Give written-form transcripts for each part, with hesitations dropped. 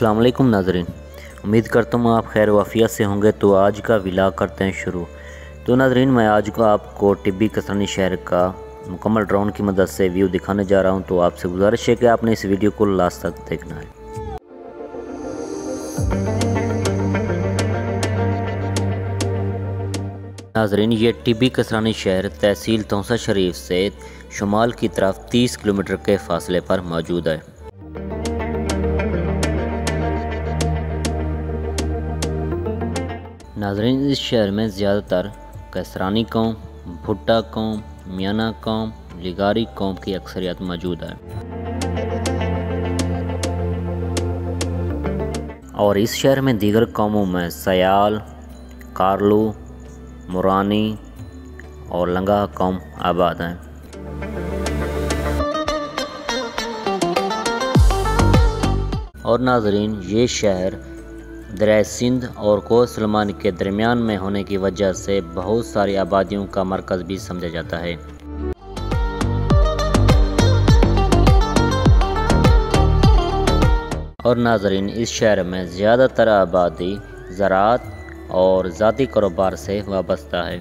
السلام علیکم ناظرین، امید کرتا ہوں آپ خیر و عافیت سے ہوں گے۔ تو آج کا ولاگ کرتے ہیں شروع۔ تو ناظرین، میں آج کو آپ کو ٹبی کسرانی شہر کا مکمل ڈرون کی مدد سے ویو دکھانے جا رہا ہوں، تو آپ سے گزارش ہے کہ آپ نے اس ویڈیو کو لاسٹ تک دیکھنا ہے۔ ناظرین، یہ ٹبی کسرانی شہر تحصیل تونسہ شریف سے شمال کی طرف 30 کلومیٹر کے فاصلے پر موجود ہے۔ ناظرین، اس شہر میں زیادہ تر کسرانی قوم، بھٹا قوم، میانہ قوم، لگاری قوم کی اکثریت موجود ہے، اور اس شہر میں دیگر قوموں میں سیال، کارلو، مورانی اور لنگا قوم آباد ہیں۔ اور ناظرین، یہ شہر دریائے سندھ اور کوہ سلیمان کے درمیان میں ہونے کی وجہ سے بہت ساری آبادیوں کا مرکز بھی سمجھا جاتا ہے۔ اور ناظرین، اس شہر میں زیادہ تر آبادی زراعت اور ذاتی کاروبار سے وابستہ ہے۔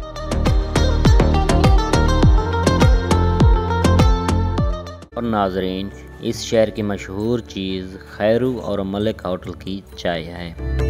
اور ناظرین، اس شہر کی مشہور چیز خیرو اور ملک ہوٹل کی چائے ہے۔